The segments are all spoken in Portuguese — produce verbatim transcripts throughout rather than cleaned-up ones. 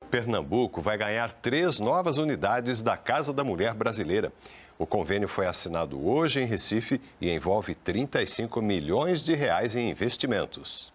Pernambuco vai ganhar três novas unidades da Casa da Mulher Brasileira. O convênio foi assinado hoje em Recife e envolve trinta e cinco milhões de reais em investimentos.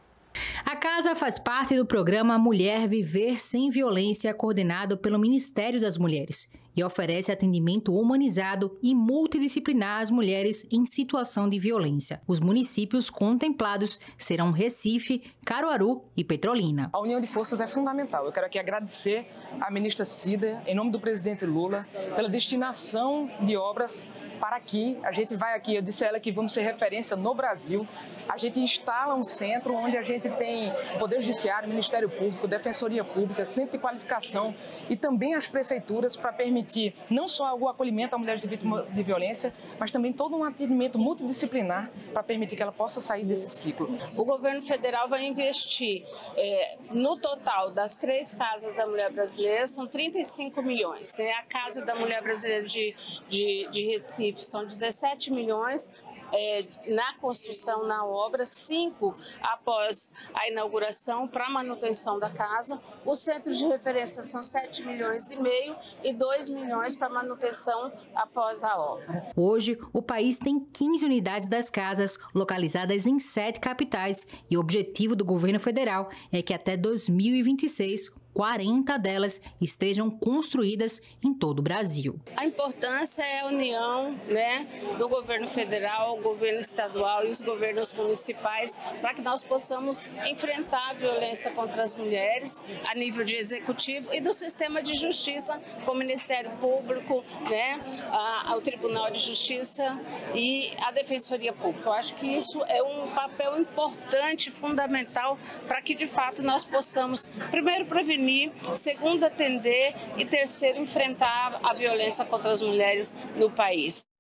A casa faz parte do programa Mulher Viver Sem Violência, coordenado pelo Ministério das Mulheres, e oferece atendimento humanizado e multidisciplinar às mulheres em situação de violência. Os municípios contemplados serão Recife, Caruaru e Petrolina. A união de forças é fundamental. Eu quero aqui agradecer à ministra Cida, em nome do presidente Lula, pela destinação de obras para aqui. A gente vai aqui, eu disse a ela que vamos ser referência no Brasil. A gente instala um centro onde a gente tem Poder Judiciário, Ministério Público, Defensoria Pública, Centro de Qualificação e também as prefeituras para permitir não só o acolhimento à mulher de vítima de violência, mas também todo um atendimento multidisciplinar para permitir que ela possa sair desse ciclo. O governo federal vai investir é, no total das três casas da mulher brasileira, são trinta e cinco milhões. Tem a Casa da Mulher Brasileira de, de, de Recife, são dezessete milhões. É, na construção, na obra, cinco após a inauguração para manutenção da casa. O centro de referência são sete milhões e meio e dois milhões para manutenção após a obra. Hoje, o país tem quinze unidades das casas, localizadas em sete capitais, e o objetivo do governo federal é que até dois mil e vinte e seis, quarenta delas estejam construídas em todo o Brasil. A importância é a união, né, do governo federal, o governo estadual e os governos municipais para que nós possamos enfrentar a violência contra as mulheres a nível de executivo e do sistema de justiça, com o Ministério Público, né, a, o Tribunal de Justiça e a Defensoria Pública. Eu acho que isso é um papel importante, fundamental, para que de fato nós possamos, primeiro, prevenir, segundo, atender e terceiro, enfrentar a violência contra as mulheres no país.